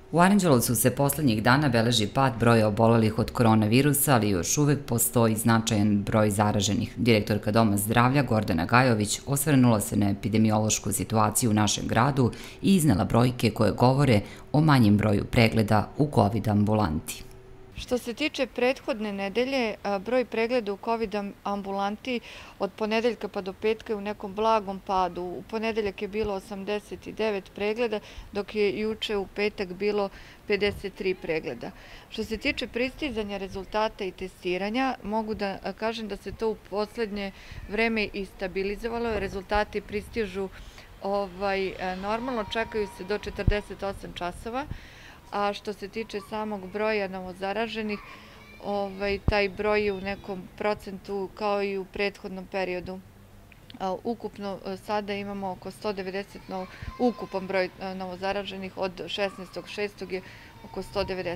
U Aranđelovcu se poslednjih dana beleži pad broja obolelih od koronavirusa, ali još uvek postoji značajan broj zaraženih. Direktorka Doma zdravlja Gordana Gajović osvrnula se na epidemiološku situaciju u našem gradu i iznela brojke koje govore o manjem broju pregleda u COVID ambulanti. Što se tiče prethodne nedelje, broj pregleda u COVID ambulanti od ponedeljka pa do petka je u nekom blagom padu. U ponedeljak je bilo 89 pregleda, dok je juče u petak bilo 53 pregleda. Što se tiče pristizanja rezultata i testiranja, mogu da kažem da se to u poslednje vreme i stabilizovalo. Rezultati pristižu normalno, čekaju se do 48 časova. A što se tiče samog broja novozaraženih, taj broj je u nekom procentu kao i u prethodnom periodu. Ukupno sada imamo oko 190, ukupan broj novozaraženih od 16.6. je oko 190.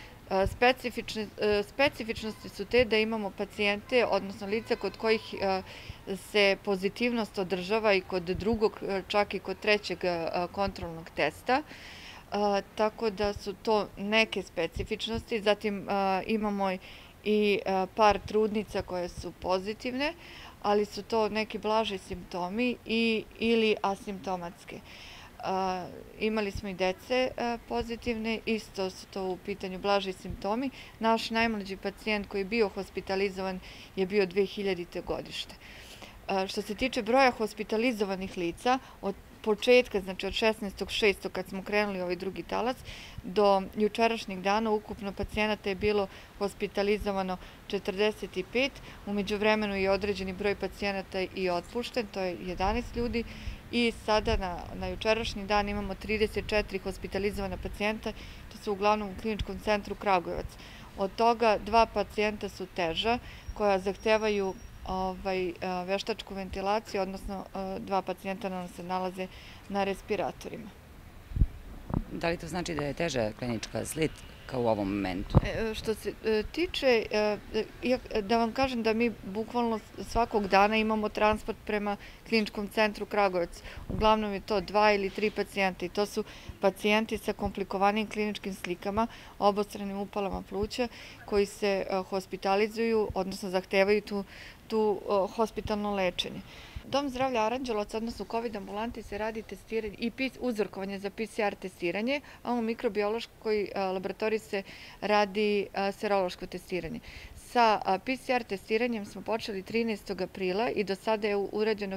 Specifičnosti su te da imamo pacijente, odnosno lica kod kojih se pozitivnost održava i kod drugog, čak i kod trećeg kontrolnog testa. Tako da su to neke specifičnosti. Zatim imamo i par trudnica koje su pozitivne, ali su to neki blaži simptomi ili asimptomatske. Imali smo i dece pozitivne, isto su to u pitanju blaži simptomi. Naš najmlađi pacijent koji je bio hospitalizovan je bio 2000. godište. Što se tiče broja hospitalizovanih lica, od početka, znači od 16.6. kad smo krenuli ovaj drugi talas, do jučerašnjeg dana ukupno pacijenata je bilo hospitalizovano 45, u međuvremenu je određeni broj pacijenata i otpušten, to je 11 ljudi i sada na jučerašnji dan imamo 34 hospitalizovana pacijenta, to su uglavnom u Kliničkom centru Kragujevac. Od toga 2 pacijenta su teža, koja zahtevaju veštačku ventilaciju, odnosno 2 pacijenta nam se nalaze na respiratorima. Da li to znači da je teža klinička slika u ovom momentu? Što se tiče, da vam kažem da mi bukvalno svakog dana imamo transport prema Kliničkom centru Kragujevac. Uglavnom je to 2 ili 3 pacijenta i to su pacijenti sa komplikovanim kliničkim slikama, obostranim upalama pluća, koji se hospitalizuju, odnosno zahtevaju tu hospitalno lečenje. Dom zdravlja Aranđelovac, odnosno u COVID ambulanti, se radi testiranje i uzorkovanje za PCR testiranje, a u mikrobiološkoj laboratoriji se radi serološko testiranje. Sa PCR testiranjem smo počeli 13. aprila i do sada je urađeno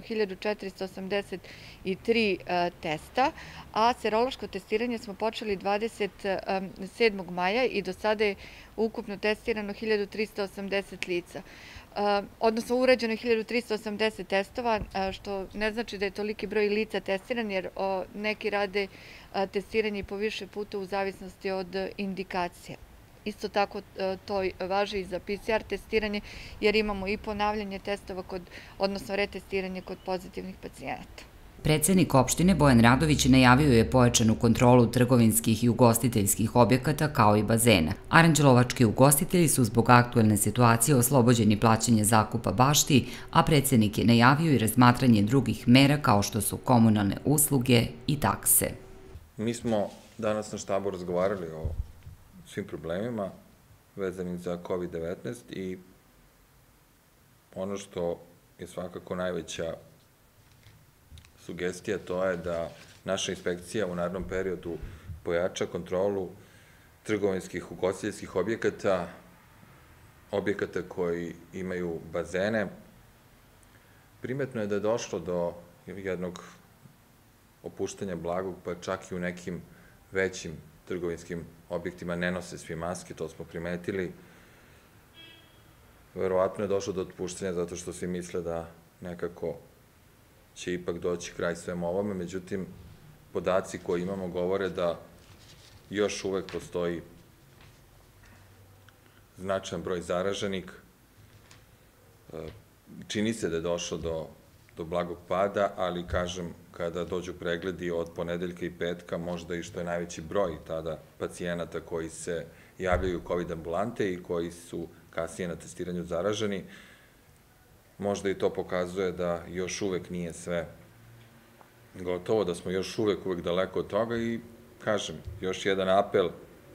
1483 testa, a serološko testiranje smo počeli 27. maja i do sada je ukupno testirano 1380 lica. Odnosno urađeno je 1380 testova, što ne znači da je toliki broj lica testiran, jer neki rade testiranje i po više puta u zavisnosti od indikacija. Isto tako to važi i za PCR testiranje, jer imamo i ponavljanje testova, odnosno retestiranje kod pozitivnih pacijenata. Predsednik opštine Bojan Radović najavio je pojačanu kontrolu trgovinskih i ugostiteljskih objekata kao i bazena. Aranđelovački ugostitelji su zbog aktuelne situacije oslobođeni plaćanja zakupa bašti, a predsednik je najavio i razmatranje drugih mera kao što su komunalne usluge i takse. Mi smo danas na štabu razgovarali o svim problemima vezanim za COVID-19 i ono što je svakako najveća sugestija, to je da naša inspekcija u narednom periodu pojača kontrolu trgovinskih ugostiteljskih objekata, objekata koji imaju bazene. Primetno je da je došlo do jednog opuštanja blagog, pa čak i u nekim većim trgovinskim objektima ne nose svi maske, to smo primetili. Verovatno je došlo do otpuštanja zato što svi misle da nekako će ipak doći kraj svemu ovome, međutim, podaci koje imamo govore da još uvek postoji značajan broj zaraženih. Čini se da je došlo do blagog pada, ali kažem, kada dođu pregledi od ponedeljka i petka, možda i što je najveći broj tada pacijenata koji se javljaju u COVID ambulante i koji su kasnije na testiranju zaraženi, možda i to pokazuje da još uvek nije sve gotovo, da smo još uvek daleko od toga i kažem, još jedan apel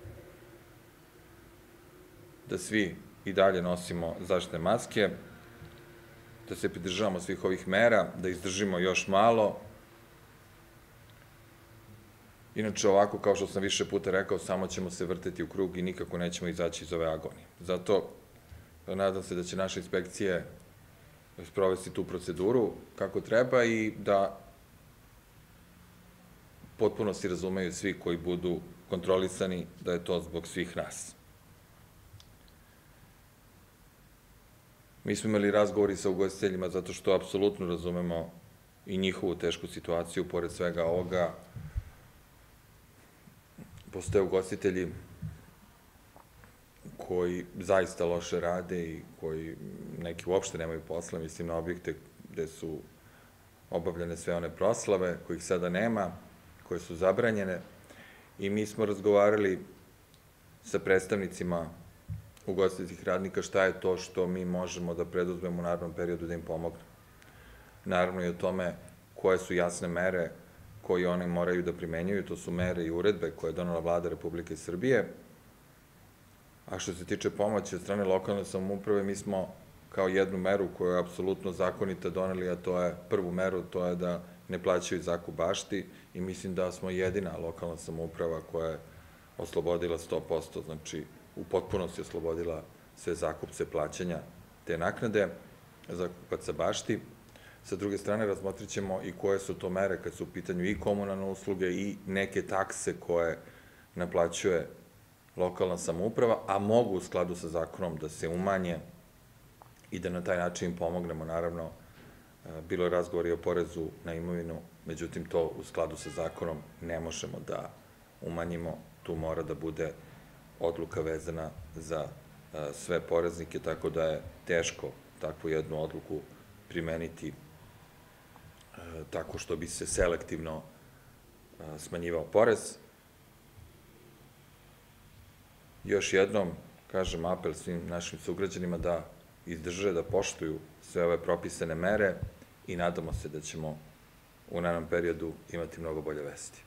da svi i dalje nosimo zaštitne maske, da se pridržavamo svih ovih mera, da izdržimo još malo. Inače, ovako, kao što sam više puta rekao, samo ćemo se vrteti u krug i nikako nećemo izaći iz ove agonije. Zato nadam se da će naše inspekcije sprovesti tu proceduru kako treba i da potpuno si razumeju svi koji budu kontrolisani da je to zbog svih nas. Mi smo imali razgovori sa ugostiteljima zato što apsolutno razumemo i njihovu tešku situaciju. Pored svega ovoga, postoje ugostitelji koji zaista loše rade i koji neki uopšte nemaju posla, mislim na objekte gde su obavljene sve one proslave, kojih sada nema, koje su zabranjene. I mi smo razgovarali sa predstavnicima ugostiteljskih radnika šta je to što mi možemo da preduzmemo u narednom periodu da im pomognemo. Naravno i o tome koje su jasne mere koje oni moraju da primenjuju, to su mere i uredbe koje je donela Vlada Republike Srbije. A što se tiče pomoći od strane lokalne samouprave, mi smo kao jednu meru koja je apsolutno zakonita doneli, a to je prvu meru, to je da ne plaćaju zakup bašti i mislim da smo jedina lokalna samouprava koja je oslobodila 100%, znači u potpunosti oslobodila sve zakupce plaćanja te naknade, zakupaca bašti. Sa druge strane, razmotrit ćemo i koje su to mere kad su u pitanju i komunalne usluge i neke takse koje naplaćuje lokalna samouprava, a mogu u skladu sa zakonom da se umanje i da na taj način pomognemo. Naravno, bilo je razgovor i o porezu na imovinu, međutim, to u skladu sa zakonom ne možemo da umanjimo. Tu mora da bude odluka vezana za sve poreznike, tako da je teško takvu jednu odluku primeniti tako što bi se selektivno smanjivao porez. Još jednom, kažem, apel svim našim sugrađanima da izdrže, da poštuju sve ove propisane mere i nadamo se da ćemo u narednom periodu imati mnogo bolje vesti.